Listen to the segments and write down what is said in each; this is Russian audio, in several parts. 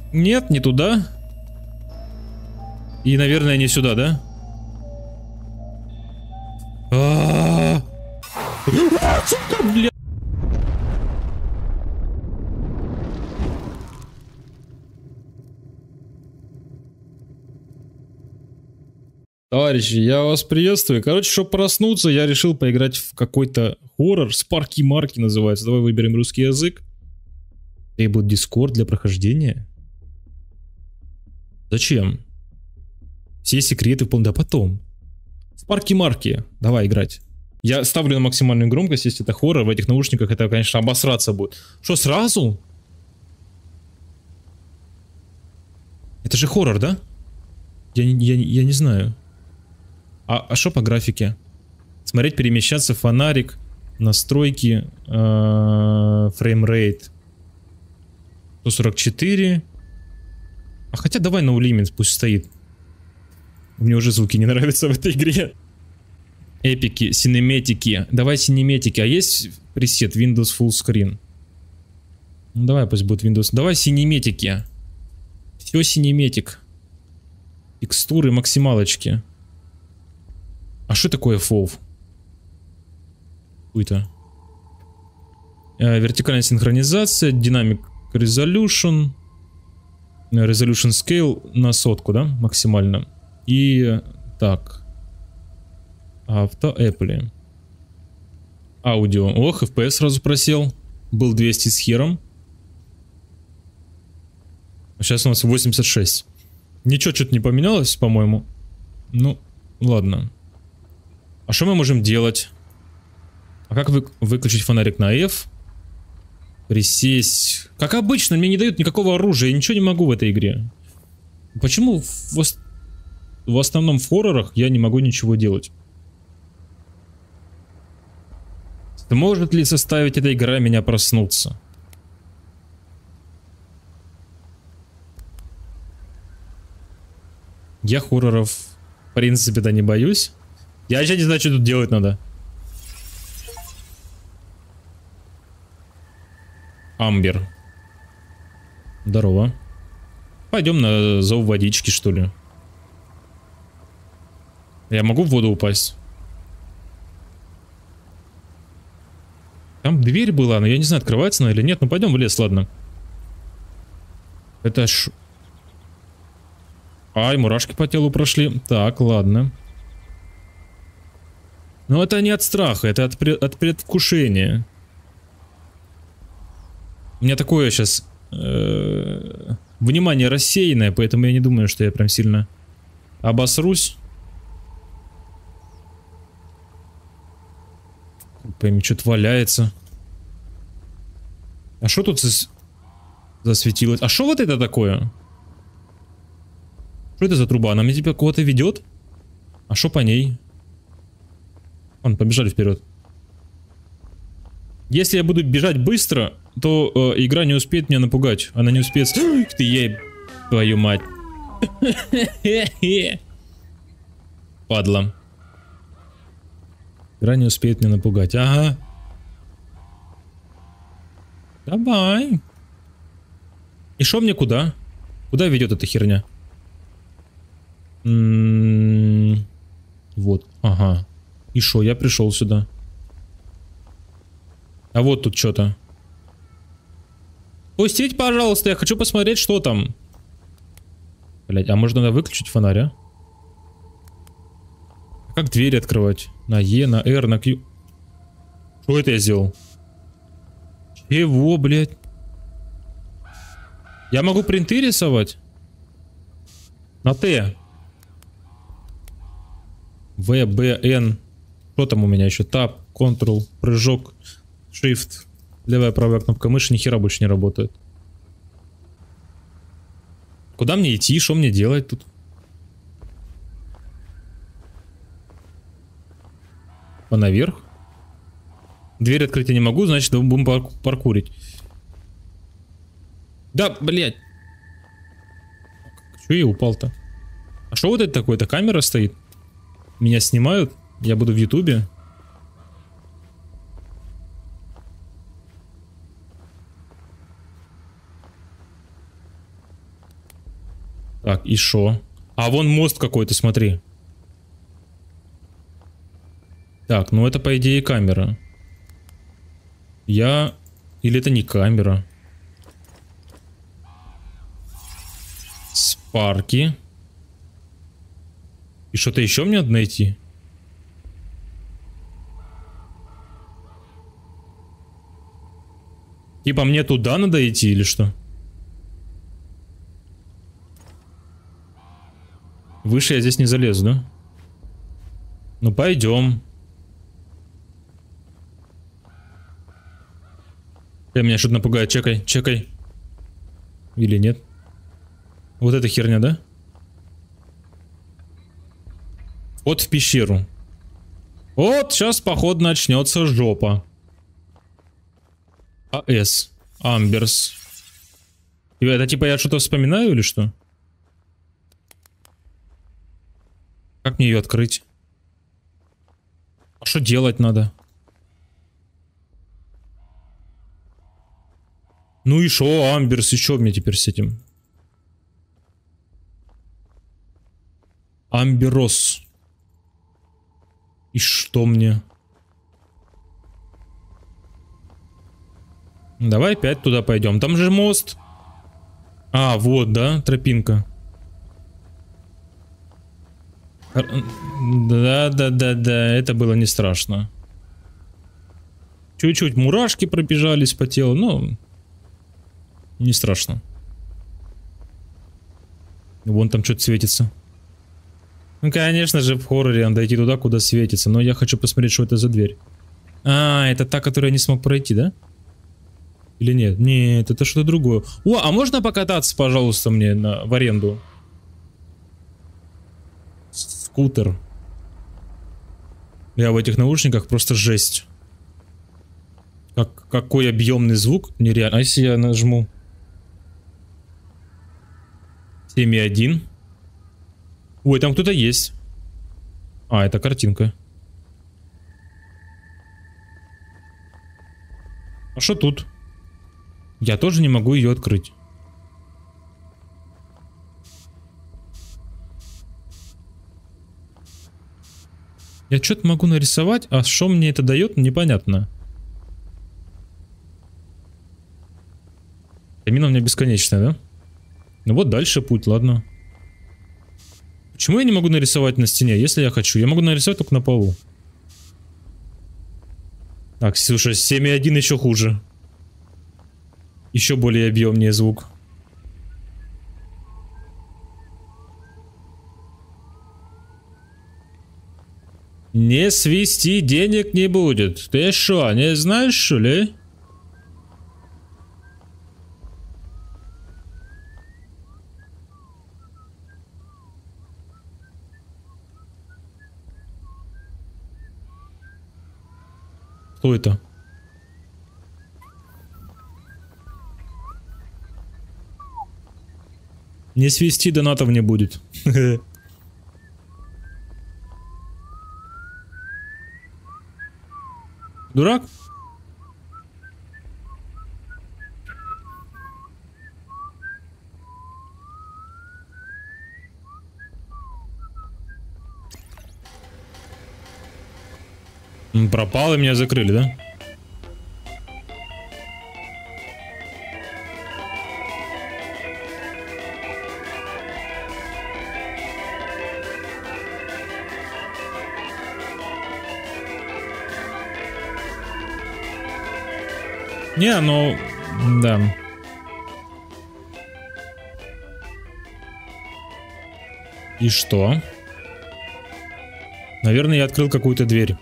Нет, не туда. И, наверное, не сюда, да? Сука, бля. Товарищи, я вас приветствую. Короче, чтобы проснуться, я решил поиграть в какой-то хоррор. Спарки Марки называется. Давай выберем русский язык. Требует Discord для прохождения. Зачем? Все секреты да потом. Спарки Марки. Давай играть. Я ставлю на максимальную громкость, если это хоррор. В этих наушниках это, конечно, обосраться будет. Что, сразу? Это же хоррор, да? Я не знаю. А что по графике? Смотреть, перемещаться, фонарик, настройки, фреймрейт 144. А хотя давай no limit, пусть стоит. Мне уже звуки не нравятся в этой игре. Эпики, синеметики. Давай синеметики. А есть пресет Windows Full Screen? Ну давай, пусть будет Windows. Давай синеметики. Все синеметик. Текстуры, максималочки. А что такое FOV? Какой-то. Вертикальная синхронизация, Dynamic Resolution. Resolution Scale на 100, да? Максимально. И так. Авто Apple. Аудио. Ох, FPS сразу просел. Был 200 с хером. А сейчас у нас 86. Ничего что-то не поменялось, по-моему. Ну, ладно. А что мы можем делать? А как выключить фонарик на F? Присесть. Как обычно, мне не дают никакого оружия. Я ничего не могу в этой игре. Почему в основном в хоррорах я не могу ничего делать? Может ли заставить эта игра меня проснуться? Я хорроров, в принципе-то, не боюсь. Я вообще не знаю, что тут делать надо. Амбер. Здорово. Пойдем на зов водички, что ли. Я могу в воду упасть? Там дверь была, но я не знаю, открывается она или нет. Ну пойдем в лес, ладно. Это ж... Ай, мурашки по телу прошли. Так, ладно. Но это не от страха, это от предвкушения. У меня такое сейчас... внимание рассеянное, поэтому я не думаю, что я прям сильно обосрусь. Пойми, что-то валяется. А что тут засветилось? А что вот это такое? Что это за труба? Она мне типа кого-то ведет? А что по ней? Вон, побежали вперед. Если я буду бежать быстро, то игра не успеет меня напугать. Она не успеет... Ты ей... Твою мать. Падла. Игра не успеет меня напугать. Ага. Давай. И шо мне куда? Куда ведет эта херня? Вот. Ага. И шо, я пришел сюда. А вот тут что-то. Пустите, пожалуйста, я хочу посмотреть, что там. Блять, а может надо выключить фонарь, а? Как двери открывать? На Е, на R, на Q. Что это я сделал? Чего, блядь? Я могу принты рисовать? На Т. В, Б, Н. Что там у меня еще? Tab, Ctrl, прыжок, Shift. Левая, правая кнопка мыши ни хера больше не работает. Куда мне идти? Что мне делать тут? Наверх. Дверь открыть я не могу, значит будем паркурить. Да, блядь. Чё я упал-то? А что вот это такое-то? Камера стоит? Меня снимают? Я буду в Ютубе? Так, и шо? А вон мост какой-то, смотри. Так, ну это по идее камера. Или это не камера? Спарки. И что-то еще мне надо найти? Типа мне туда надо идти или что? Выше я здесь не залезу, да? Ну пойдем. Меня что-то напугает. Чекай, чекай. Или нет? Вот эта херня, да? Вот в пещеру. Вот сейчас, походу, начнется жопа. АС. Амберс. Это типа я что-то вспоминаю или что? Как мне ее открыть? А что делать надо? Ну и шо, Амберс, и шо мне теперь с этим? Амберос. И что мне? Давай опять туда пойдем. Там же мост. А, вот, да, тропинка. Да, это было не страшно. Чуть-чуть мурашки пробежались по телу, но не страшно. Вон там что-то светится. Ну, конечно же, в хорроре надо идти туда, куда светится. Но я хочу посмотреть, что это за дверь. А, это та, которую я не смог пройти, да? Или нет? Нет, это что-то другое. О, а можно покататься, пожалуйста, мне в аренду? Скутер. Я в этих наушниках просто жесть. Какой объемный звук. Нереально. А если я нажму 7.1? Ой, там кто-то есть. А, это картинка. А что тут? Я тоже не могу ее открыть. Я что-то могу нарисовать, а что мне это дает, непонятно. Стамина у меня бесконечная, да? Ну вот дальше путь, ладно. Почему я не могу нарисовать на стене, если я хочу? Я могу нарисовать только на полу. Так, слушай, 7.1 еще хуже. Еще более объемнее звук. Не свисти, денег не будет. Ты что, не знаешь, что ли? Кто это? Не свисти, донатов не будет. Дурак? Пропал и меня закрыли, да? Не, ну, да. И что? Наверное, я открыл какую-то дверь.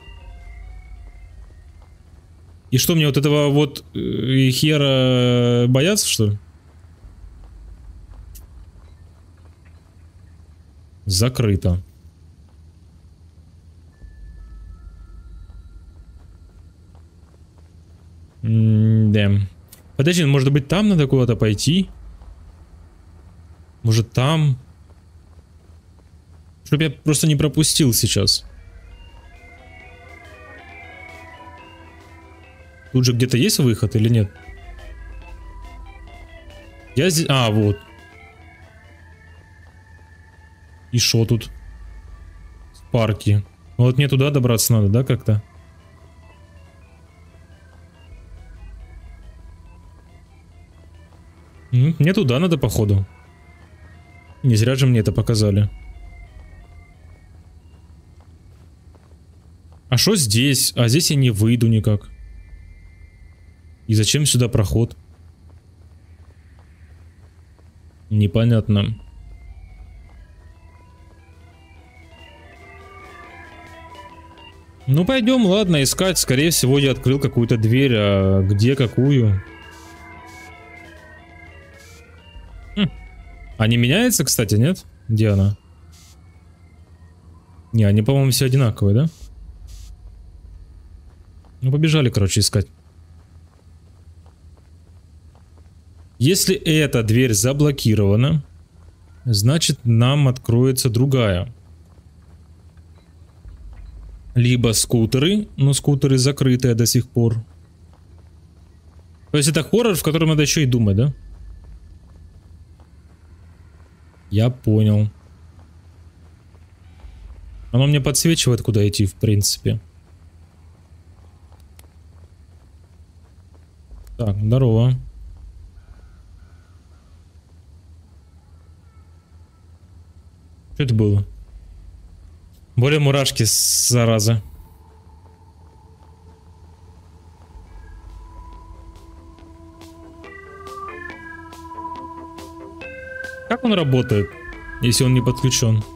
И что, мне вот этого вот хера бояться, что ли? Закрыто. Да. Подожди, может быть там надо куда-то пойти? Может там? Чтоб я просто не пропустил сейчас. Тут же где-то есть выход или нет? Я здесь... А, вот. И шо тут? Спарки. Ну вот мне туда добраться надо, да, как-то? Мне туда надо, походу. Не зря же мне это показали. А что здесь? А здесь я не выйду никак. И зачем сюда проход? Непонятно. Ну пойдем, ладно, искать. Скорее всего, я открыл какую-то дверь, а где какую? А не меняется, кстати, нет? Где она? Не, они, по-моему, все одинаковые, да? Ну, побежали, короче, искать. Если эта дверь заблокирована, значит, нам откроется другая. Либо скутеры, но скутеры закрытые до сих пор. То есть это хоррор, в котором надо еще и думать, да? Я понял. Оно мне подсвечивает, куда идти, в принципе. Так, здорово. Что это было? Более мурашки, зараза. Как он работает, если он не подключен?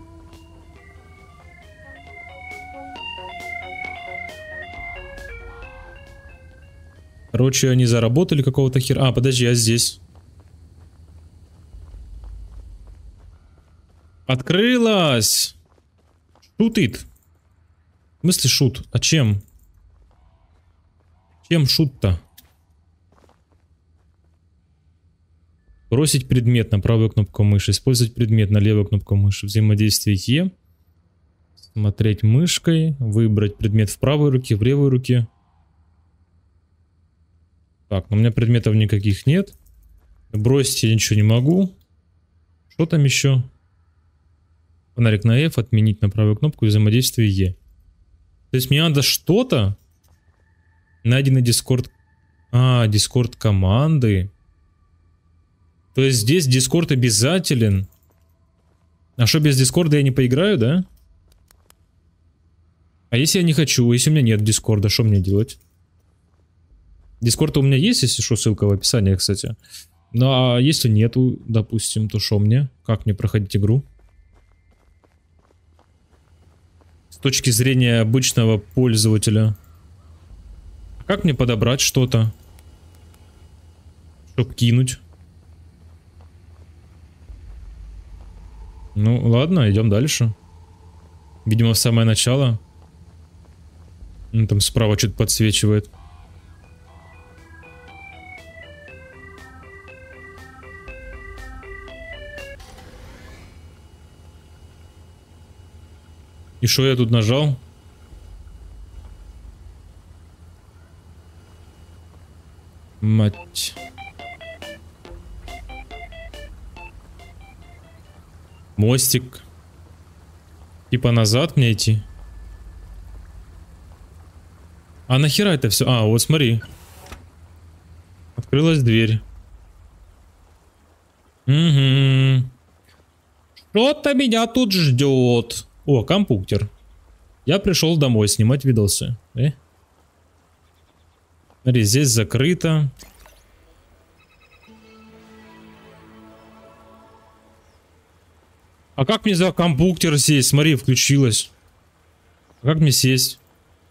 Короче, они заработали какого-то хера. А, подожди, я здесь. Открылась! Шутит. В смысле шут? А чем? Чем шут-то? Бросить предмет на правую кнопку мыши. Использовать предмет на левую кнопку мыши. Взаимодействие Е. Смотреть мышкой. Выбрать предмет в правой руке, в левой руке. Так, у меня предметов никаких нет. Бросить я ничего не могу. Что там еще? Фонарик на F, отменить на правую кнопку, взаимодействие Е. То есть мне надо что-то. Найденный Discord. А, Discord команды. То есть здесь Discord обязателен. А что, без Discord я не поиграю, да? А если я не хочу, если у меня нет Discord, что мне делать? Discord у меня есть, если что, ссылка в описании, кстати. Ну а если нету, допустим, то что мне? Как мне проходить игру? С точки зрения обычного пользователя. Как мне подобрать что-то? Чтоб кинуть? Ну ладно, идем дальше. Видимо, в самое начало. Там справа что-то подсвечивает. И что я тут нажал? Мать. Мостик. Типа назад мне идти? А нахера это все? А, вот смотри. Открылась дверь. Угу. Что-то меня тут ждет. О, компьютер. Я пришел домой снимать видосы. Смотри, здесь закрыто. А как мне за компьютер сесть? Смотри, включилось. А как мне сесть?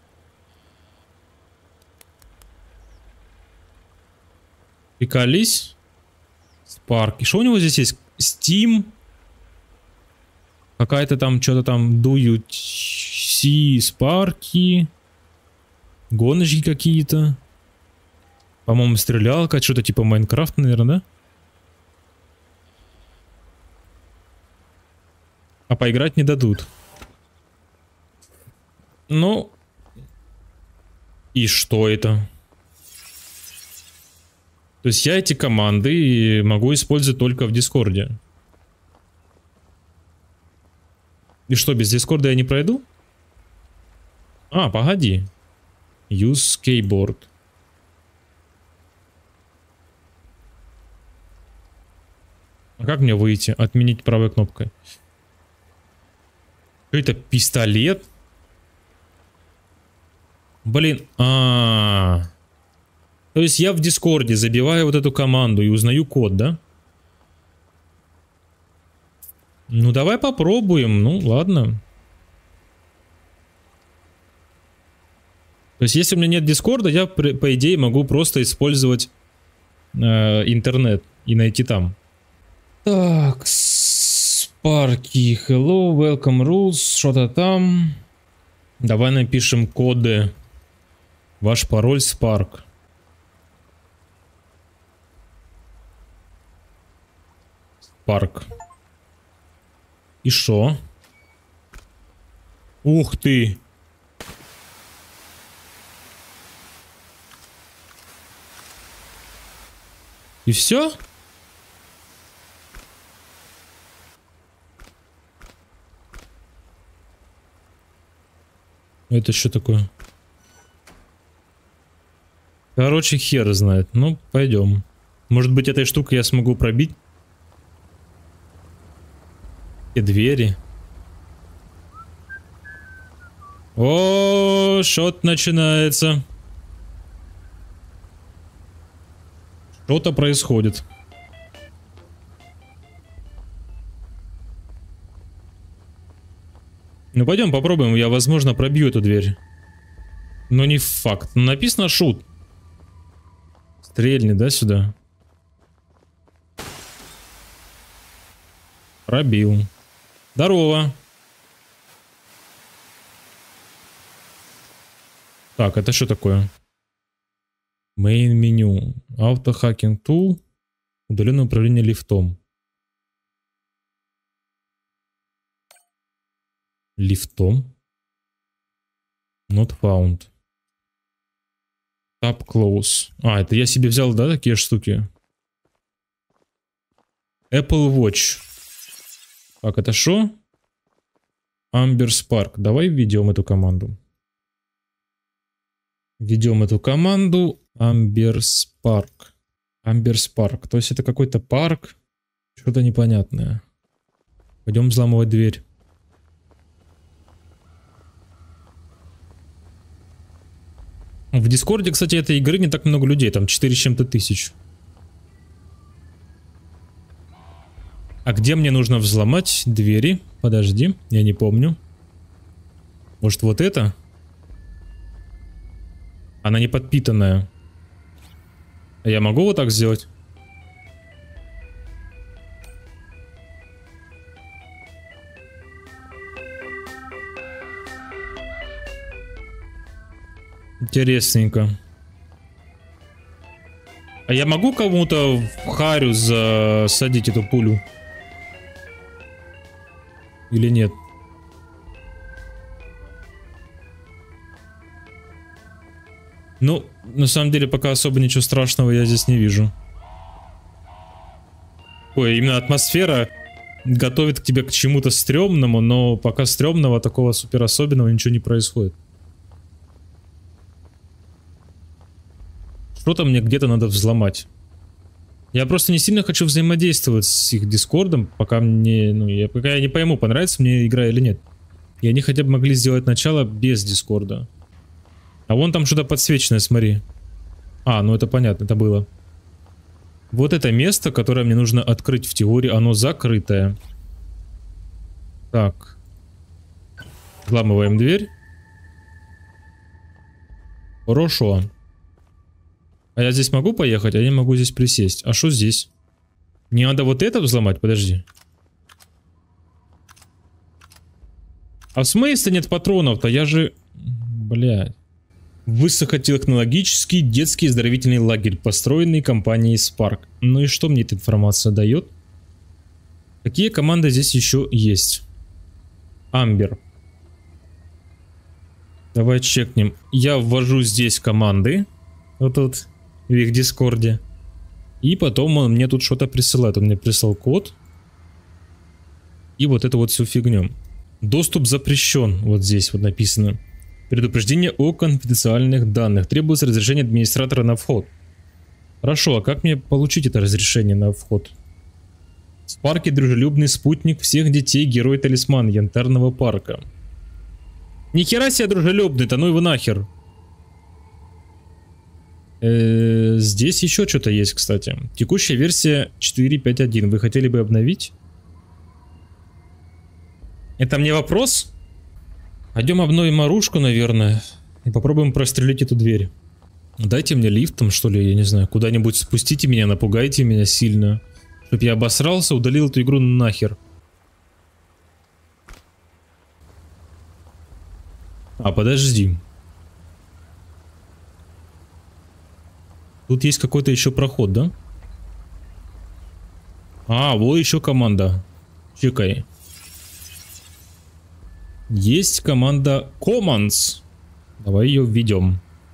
Приколись. Spark. И что у него здесь есть? Steam. Какая-то там, что-то там дуют. Спарки. Гоночки какие-то. По-моему, стрелялка. Что-то типа Майнкрафт, наверное, да? А поиграть не дадут. Ну. И что это? То есть я эти команды могу использовать только в Дискорде. И что, без Дискорда я не пройду? А, погоди. Use keyboard. А как мне выйти? Отменить правой кнопкой. Это пистолет? Блин. То есть я в Дискорде забиваю вот эту команду и узнаю код, да? Ну давай попробуем. Ну ладно. То есть если у меня нет Дискорда, я по идее могу просто использовать интернет и найти там. Так, Спарки, hello, welcome rules, что-то там. Давай напишем коды. Ваш пароль Spark. Spark. И шо? Ух ты! И все? Это что такое? Короче, хер знает. Ну, пойдем. Может быть, этой штукой я смогу пробить? И двери. О, что-то начинается. Что-то происходит. Ну пойдем попробуем, я возможно пробью эту дверь. Но не факт. Написано шут. Стрельни, да, сюда? Пробил. Здорово. Так, это что такое? Main меню. Автохакинг тул. Удаленное управление лифтом. Лифтом. Not found. Tab close. А, это я себе взял, да, такие штуки? Apple Watch. Так, это что? Amber Spark. Давай введем эту команду. Введем эту команду. Amber Spark. Amber Spark. То есть это какой-то парк. Что-то непонятное. Пойдем взламывать дверь. В Дискорде, кстати, этой игры не так много людей. Там 4 с чем-то тысяч. А где мне нужно взломать двери? Подожди, я не помню. Может, вот это? Она не подпитанная. А я могу вот так сделать? Интересненько. А я могу кому-то в харю засадить эту пулю? Или нет? Ну, на самом деле, пока особо ничего страшного я здесь не вижу. Ой, именно атмосфера готовит к тебе к чему-то стрёмному, но пока стрёмного, такого супер особенного ничего не происходит. Что-то мне где-то надо взломать. Я просто не сильно хочу взаимодействовать с их дискордом, пока мне, пока я не пойму, понравится мне игра или нет. И они хотя бы могли сделать начало без дискорда. А вон там что-то подсвеченное, смотри. А, ну это понятно, это было. Вот это место, которое мне нужно открыть в теории, оно закрытое. Так. Взламываем дверь. Хорошо. А я здесь могу поехать, а я не могу здесь присесть. А что здесь? Мне надо вот это взломать? Подожди. А в смысле нет патронов-то? Я же... Блядь. Высокотехнологический детский оздоровительный лагерь, построенный компанией Spark. Ну и что мне эта информация дает? Какие команды здесь еще есть? Амбер. Давай чекнем. Я ввожу здесь команды. Вот тут. В их дискорде. И потом он мне тут что-то присылает. Он мне прислал код. И вот эту вот всю фигню. Доступ запрещен. Вот здесь вот написано. Предупреждение о конфиденциальных данных. Требуется разрешение администратора на вход. Хорошо, а как мне получить это разрешение на вход? В парке дружелюбный спутник всех детей, герой-талисман Янтарного парка. Нихера себе дружелюбный-то, ну его нахер. Здесь еще что-то есть, кстати. Текущая версия 4.5.1. Вы хотели бы обновить? Это мне вопрос? Пойдем обновим оружку, наверное. И попробуем прострелить эту дверь. Дайте мне лифтом, что ли, я не знаю. Куда-нибудь спустите меня, напугайте меня сильно. Чтоб я обосрался, удалил эту игру нахер. А, подожди. Тут есть какой-то еще проход, да? А, вот еще команда. Чекай. Есть команда Commands. Давай ее введем.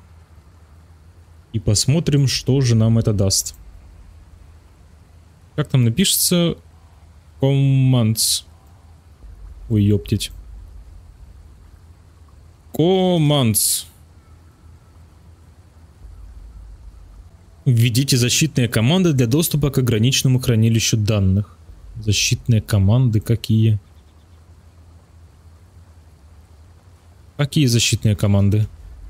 И посмотрим, что же нам это даст. Как там напишется? Commands. Ой, ёптить. Commands. Введите защитные команды для доступа к ограниченному хранилищу данных. Защитные команды какие? Какие защитные команды?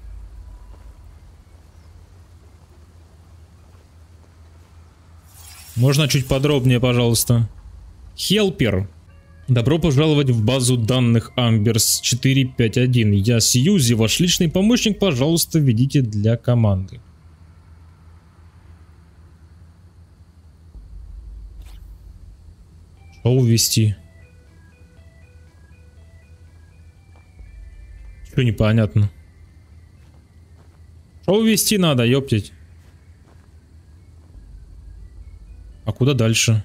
Можно чуть подробнее, пожалуйста. Helper. Добро пожаловать в базу данных Ambers 4.5.1. Я Сьюзи, ваш личный помощник. Пожалуйста, введите для команды. Что ввести? Что непонятно? Что ввести надо, ёптить? А куда дальше?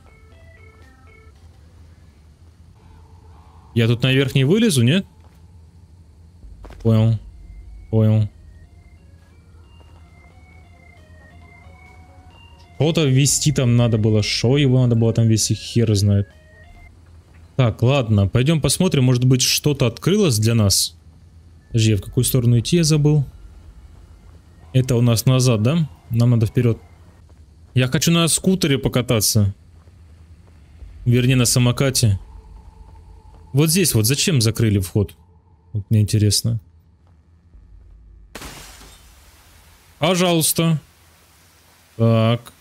Я тут наверх не вылезу, нет? Понял. Понял. Что-то ввести там надо было. Что его надо было там ввести, хер знает. Так, ладно. Пойдем посмотрим. Может быть, что-то открылось для нас. Подожди, в какую сторону идти я забыл. Это у нас назад, да? Нам надо вперед. Я хочу на скутере покататься. Вернее, на самокате. Вот здесь вот зачем закрыли вход? Вот мне интересно. Пожалуйста. Так.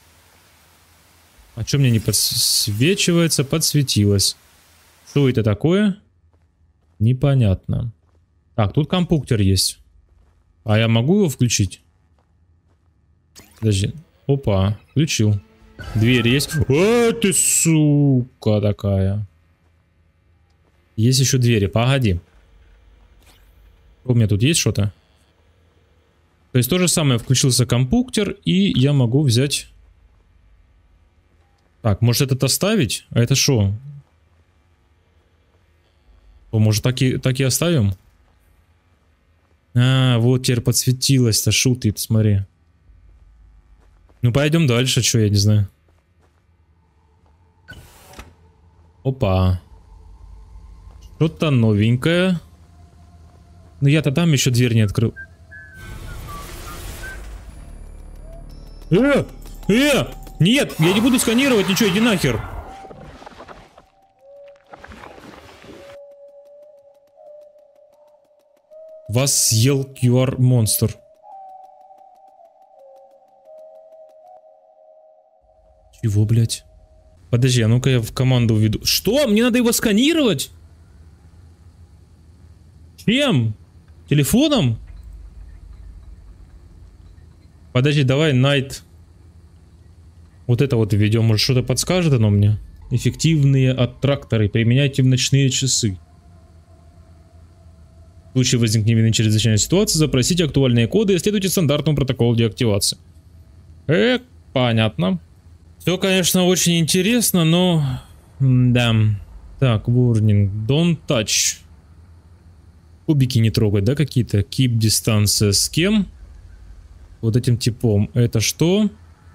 А что мне не подсвечивается? Подсветилось. Что это такое? Непонятно. Так, тут компьютер есть. А я могу его включить? Подожди. Опа, включил. Дверь есть. О, ты сука такая. Есть еще двери, погоди. У меня тут есть что-то? То есть то же самое, включился компьютер, и я могу взять... Так, может этот оставить? А это что? Может так и оставим? А, вот теперь подсветилось-то, шутит, смотри. Ну пойдем дальше, что я не знаю. Опа. Что-то новенькое. Но я-то там еще дверь не открыл. Нет, я не буду сканировать ничего, иди нахер. Вас съел QR-монстр. Чего, блядь? Подожди, а ну-ка я в команду введу. Что? Мне надо его сканировать? Чем? Телефоном? Подожди, давай Night. Вот это вот введем. Может, что-то подскажет оно мне? Эффективные аттракторы. Применяйте в ночные часы. В случае возникновения чрезвычайной ситуации запросите актуальные коды и следуйте стандартному протоколу деактивации. Понятно. Все, конечно, очень интересно, но... Да. Так, warning. Don't touch. Кубики не трогать, да, какие-то? Keep distance. С кем? Вот этим типом. Это что?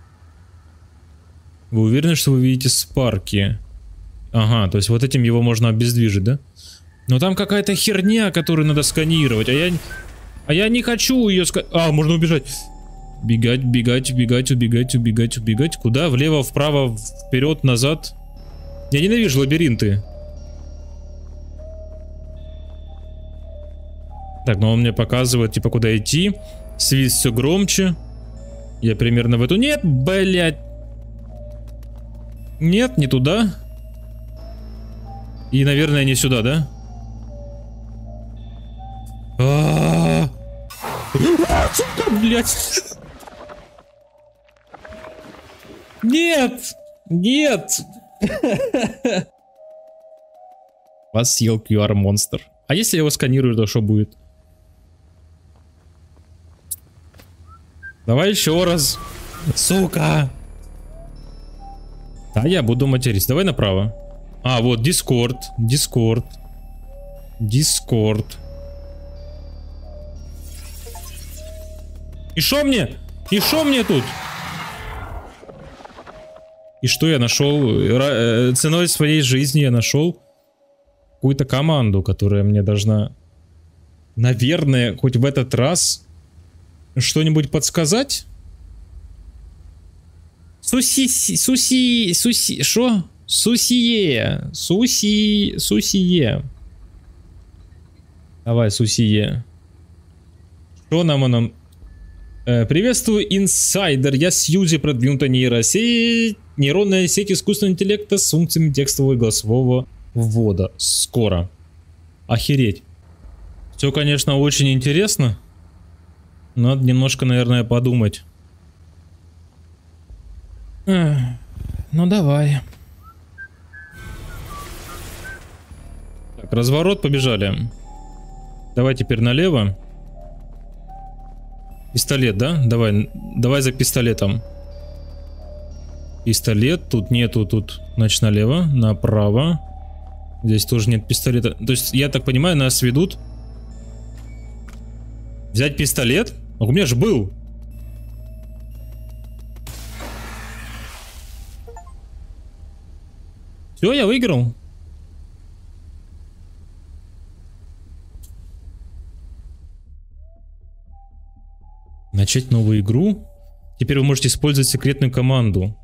Вы уверены, что вы видите Спарки? Ага, то есть вот этим его можно обездвижить, да? Но там какая-то херня, которую надо сканировать, а я не хочу ее сканировать. А, можно убежать. Бегать, бегать, бегать, убегать, убегать, убегать. Куда? Влево, вправо, вперед, назад. Я ненавижу лабиринты. Так, ну он мне показывает, типа, куда идти. Свист все громче. Я примерно в эту... Нет, блядь. Нет, не туда. И, наверное, не сюда, да? Сука, блядь. Нет! Нет! Вас съел QR-монстр. А если я его сканирую, то что будет? Давай еще раз. Сука! Да, я буду материться. Давай направо. А, вот, Discord. Discord. Discord. И шо мне? И шо мне тут? И что я нашел? Ценой своей жизни я нашел какую-то команду, которая мне должна, наверное, хоть в этот раз что-нибудь подсказать? Шо? Сусие. Давай, Сусие. Что нам оно? Приветствую, инсайдер. Я Сьюзи, продвинутая нейросеть. Нейронная сеть искусственного интеллекта с функциями текстового и голосового ввода. Скоро. Охереть. Все, конечно, очень интересно. Надо немножко, наверное, подумать. Ну давай. Так, разворот, побежали. Давай теперь налево. Пистолет, да? Давай за пистолетом. Пистолет, тут нету, тут, значит, налево, направо. Здесь тоже нет пистолета. То есть, я так понимаю, нас ведут. Взять пистолет? А у меня же был. Все, я выиграл. Начать новую игру. Теперь вы можете использовать секретную команду.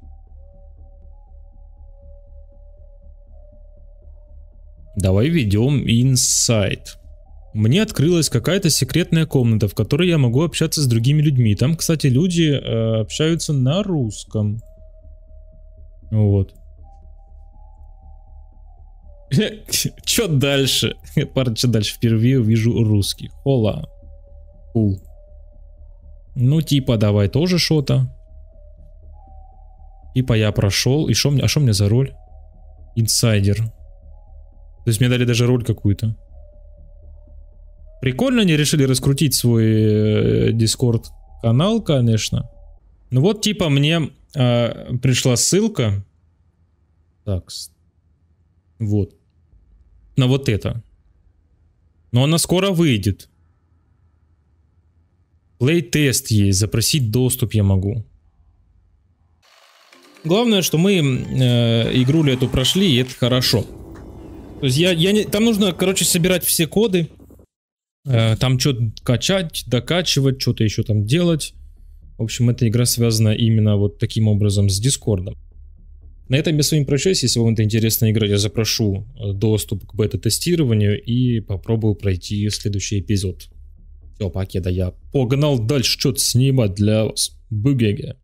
Давай введем инсайт. Мне открылась какая-то секретная комната, в которой я могу общаться с другими людьми. Там, кстати, люди общаются на русском. Вот. Чё дальше? Парень, что дальше? Впервые увижу русских. Ола. Кул. Ну, типа, давай тоже что-то. Типа, я прошел. И шо мне, а что мне за роль? Инсайдер. То есть мне дали даже роль какую-то. Прикольно они решили раскрутить свой Discord канал, конечно. Ну вот, типа, мне пришла ссылка. Так. Вот. На вот это. Но она скоро выйдет. Плей-тест есть, запросить доступ я могу. Главное, что мы игру эту прошли, и это хорошо. То есть там нужно, короче, собирать все коды. Там что-то качать, докачивать, что-то еще там делать. В общем, эта игра связана именно вот таким образом с Дискордом. На этом я с вами прощаюсь. Если вам это интересная игра, я запрошу доступ к бета-тестированию и попробую пройти следующий эпизод. Все, покеда, я погнал дальше что-то снимать для вас. Бугеге.